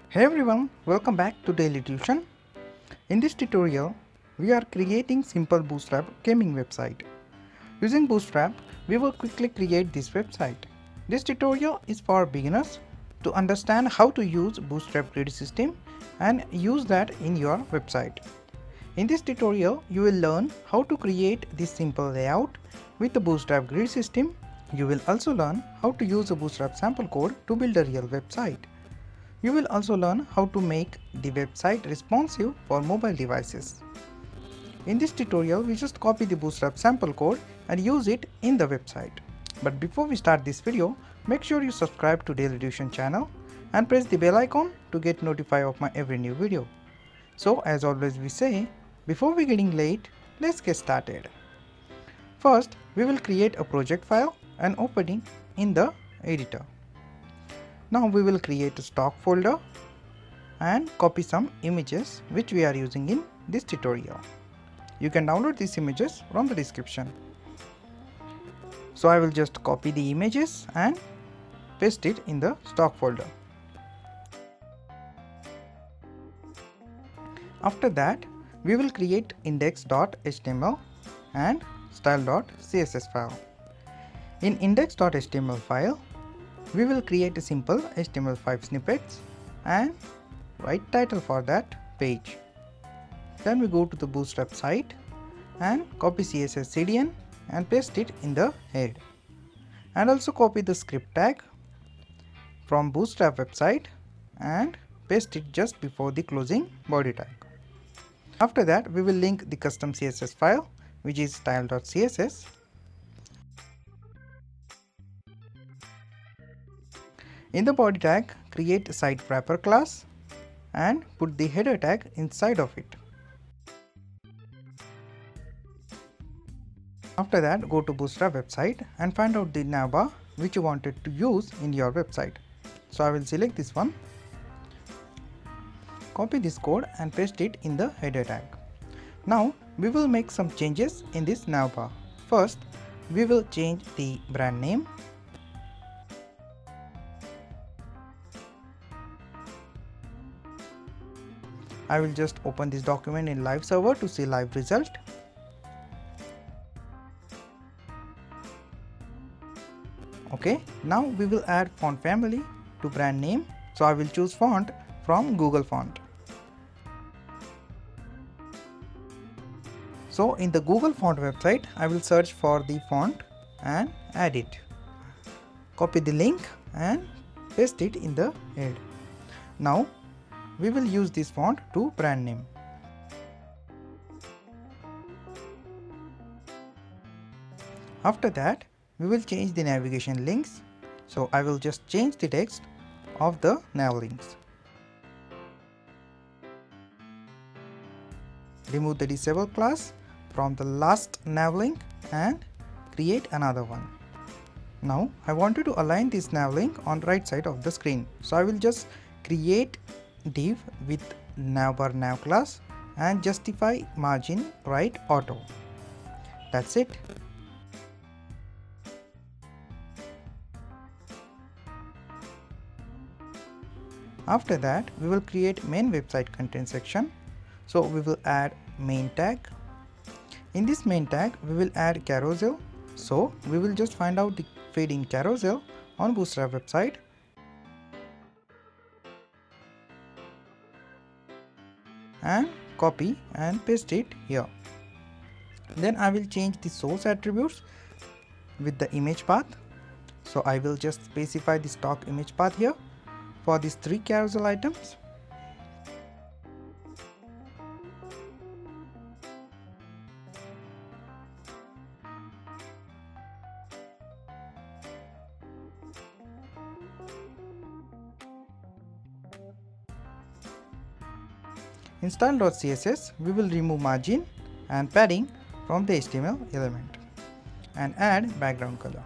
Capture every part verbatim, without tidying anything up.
Hey everyone, welcome back to Daily Tuition. In this tutorial, we are creating simple Bootstrap gaming website. Using Bootstrap, we will quickly create this website. This tutorial is for beginners to understand how to use Bootstrap grid system and use that in your website. In this tutorial, you will learn how to create this simple layout with the Bootstrap grid system. You will also learn how to use a Bootstrap sample code to build a real website. You will also learn how to make the website responsive for mobile devices. In this tutorial, we just copy the Bootstrap sample code and use it in the website. But before we start this video, make sure you subscribe to Daily Tuition channel and press the bell icon to get notified of my every new video. So as always we say, before we getting late, let's get started. First, we will create a project file and open it in the editor. Now we will create a stock folder and copy some images which we are using in this tutorial. You can download these images from the description. So I will just copy the images and paste it in the stock folder. After that, we will create index dot H T M L and style dot C S S file. In index dot H T M L file, we will create a simple H T M L five snippets and write title for that page. Then we go to the Bootstrap site and copy C S S C D N and paste it in the head. And also copy the script tag from Bootstrap website and paste it just before the closing body tag. After that, we will link the custom C S S file which is style dot C S S. In the body tag, create a site wrapper class and put the header tag inside of it. After that, go to Bootstrap website and find out the navbar which you wanted to use in your website. So I will select this one. Copy this code and paste it in the header tag. Now we will make some changes in this navbar. First, we will change the brand name. I will just open this document in live server to see live result. Okay, now we will add font family to brand name. So I will choose font from Google Font. So in the Google Font website, I will search for the font and add it. Copy the link and paste it in the head. Now we will use this font to brand name. After that, we will change the navigation links. So I will just change the text of the nav links. Remove the disable class from the last nav link and create another one. Now I wanted to align this nav link on the right side of the screen. So I will just create div with navbar nav class and justify margin right auto. That's it. After that, we will create main website content section. So we will add main tag. In this main tag, we will add carousel. So we will just find out the feed in carousel on Bootstrap website. And copy and paste it here. Then I will change the source attributes with the image path. So I will just specify the stock image path here for these three carousel items. In style dot C S S, we will remove margin and padding from the H T M L element and add background color.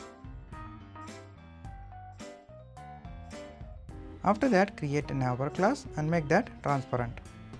After that, create a navbar class and make that transparent.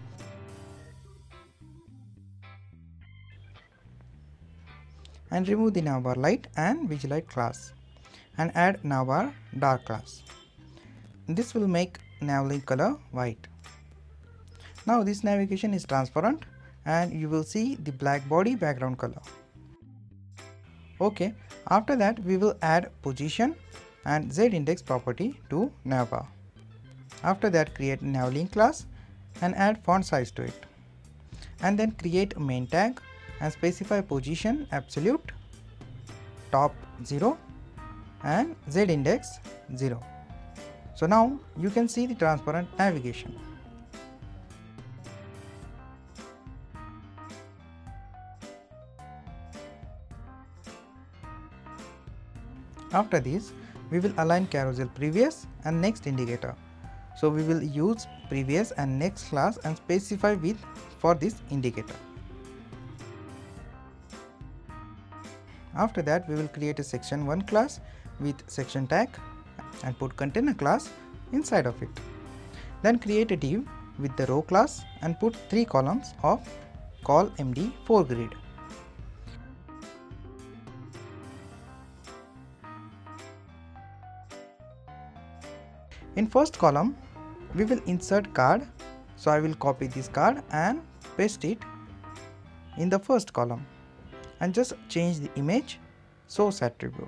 And remove the navbar light and Vigilight class and add navbar dark class. This will make navlink color white. Now this navigation is transparent and you will see the black body background color. Okay, after that we will add position and z-index property to navbar. After that create navlink class and add font size to it. And then create a main tag and specify position absolute, top zero and z-index zero. So now you can see the transparent navigation. After this, we will align carousel previous and next indicator. So we will use previous and next class and specify width for this indicator. After that, we will create a section one class with section tag and put container class inside of it. Then create a div with the row class and put three columns of call M D four grid. In first column, we will insert card. So I will copy this card and paste it in the first column and just change the image source attribute.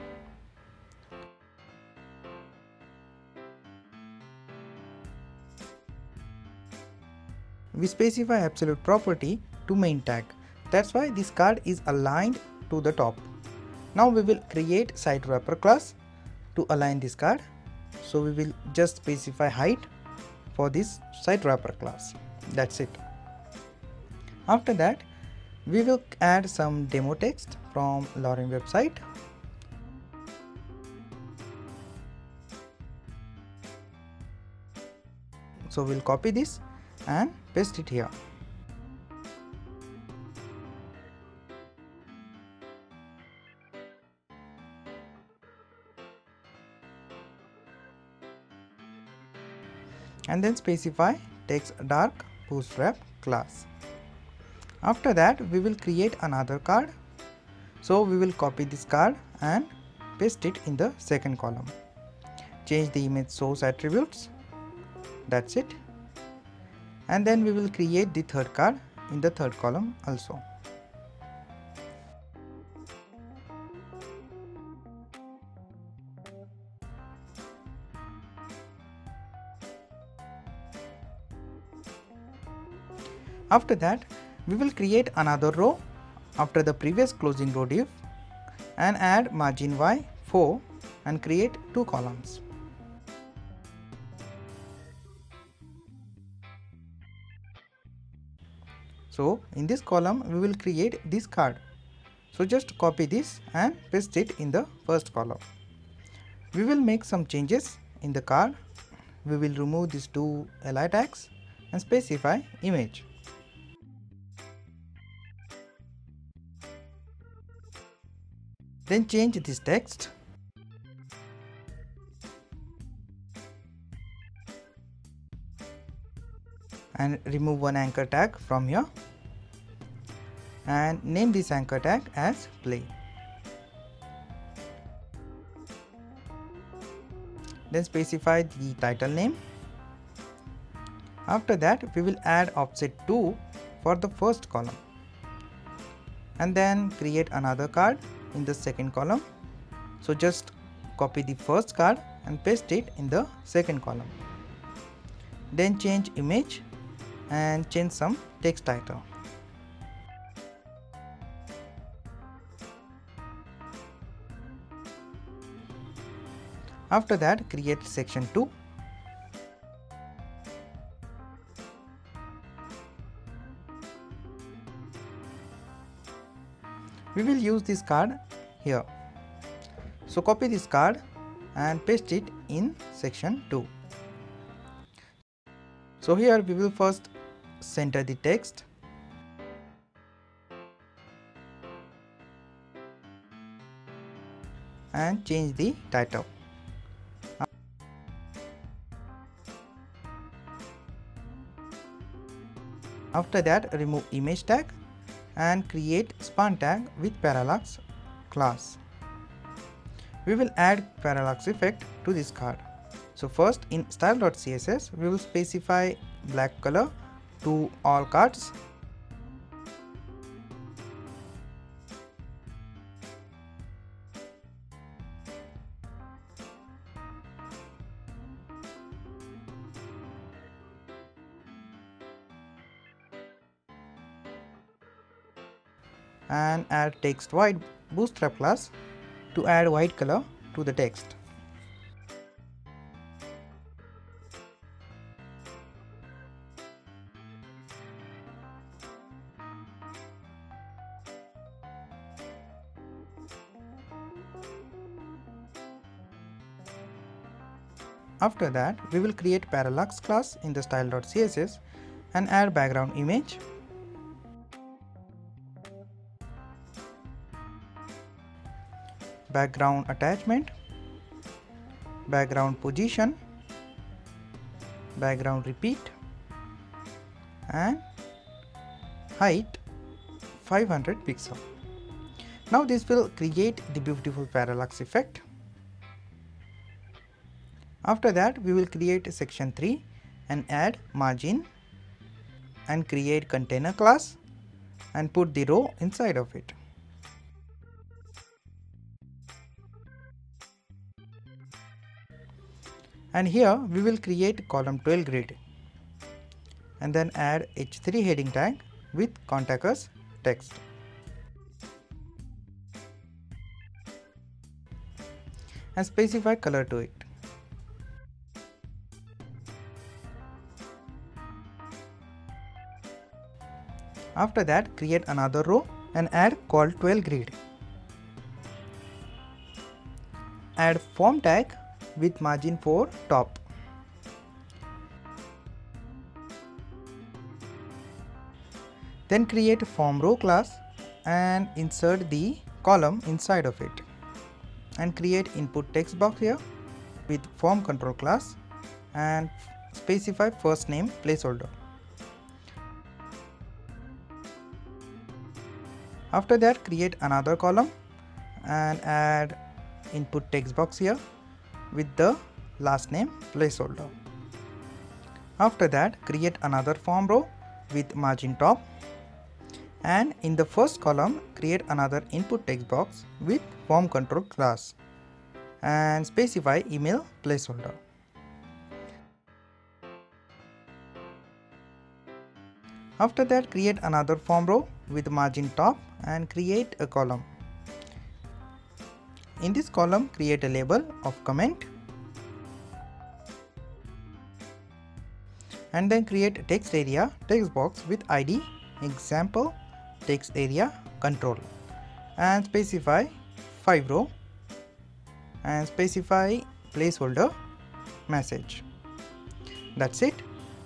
We specify absolute property to main tag. That's why this card is aligned to the top. Now we will create site wrapper class to align this card. So we will just specify height for this site wrapper class. That's it. After that, we will add some demo text from Lorem website. So we'll copy this and paste it here. And then specify text dark bootstrap class. After that, we will create another card. So we will copy this card and paste it in the second column. Change the image source attributes. That's it. And then we will create the third card in the third column also. After that, we will create another row after the previous closing row div and add margin Y four and create two columns. So in this column we will create this card. So just copy this and paste it in the first column. We will make some changes in the card. We will remove these two li tags and specify image. Then change this text and remove one anchor tag from here and name this anchor tag as play. Then specify the title name. After that, we will add offset two for the first column and then create another card in the second column. So just copy the first card and paste it in the second column. Then change image and change some text title. After that, create section two. We will use this card here. So copy this card and paste it in section two. So here we will first center the text and change the title. After that, remove image tag and create span tag with parallax class. We will add parallax effect to this card. So first in style.css we will specify black color to all cards. And add text white bootstrap class to add white color to the text. After that, we will create parallax class in the style.css and add background image. Background attachment, background position, background repeat, and height five hundred pixel. Now this will create the beautiful parallax effect. After that, we will create section three and add margin and create container class and put the row inside of it. And here we will create column twelve grid and then add H three heading tag with contact us text. And specify color to it. After that, create another row and add col twelve grid. Add form tag with margin for top. Then create a form row class and insert the column inside of it. And create input text box here with form control class and specify first name placeholder. After that, create another column and add input text box here with the last name placeholder. After that, create another form row with margin top, and in the first column create another input text box with form control class and specify email placeholder. After that, create another form row with margin top and create a column. In this column, create a label of comment and then create a text area text box with I D example text area control and specify five row and specify placeholder message. That's it.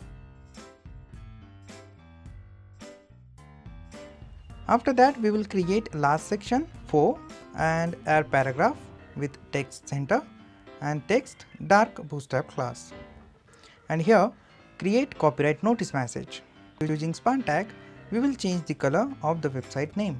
After that, we will create last section four and add paragraph with text center and text dark bootstrap class. And here create copyright notice message. Using span tag, we will change the color of the website name.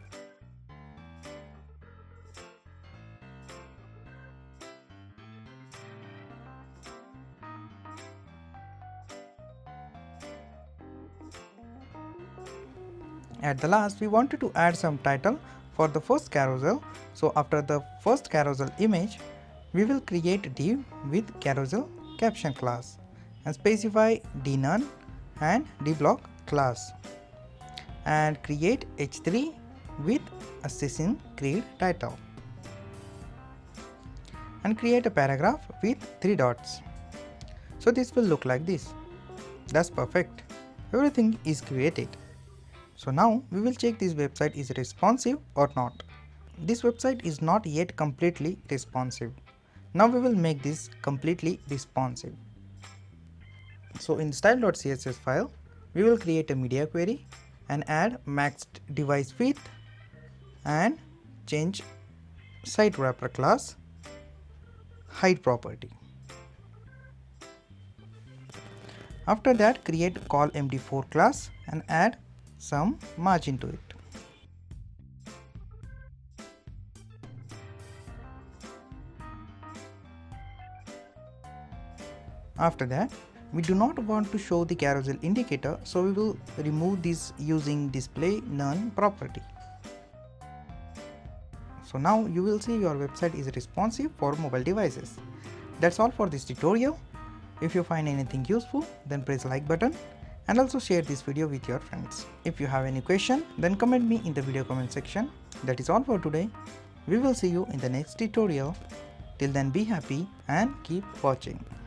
At the last, we wanted to add some title for the first carousel. So after the first carousel image, we will create a div with carousel caption class and specify dnone and dblock class and create H three with Assassin's Creed title and create a paragraph with three dots. So this will look like this. That's perfect. Everything is created. So now we will check this website is responsive or not. This website is not yet completely responsive. Now we will make this completely responsive. So in style.css file, we will create a media query and add maxed device width and change site wrapper class height property. After that, create call M D four class and add some margin to it. After that, we do not want to show the carousel indicator, so we will remove this using display none property. So now you will see your website is responsive for mobile devices. That's all for this tutorial. If you find anything useful, then press like button and also share this video with your friends. If you have any question, then comment me in the video comment section. That is all for today. We will see you in the next tutorial. Till then, be happy and keep watching.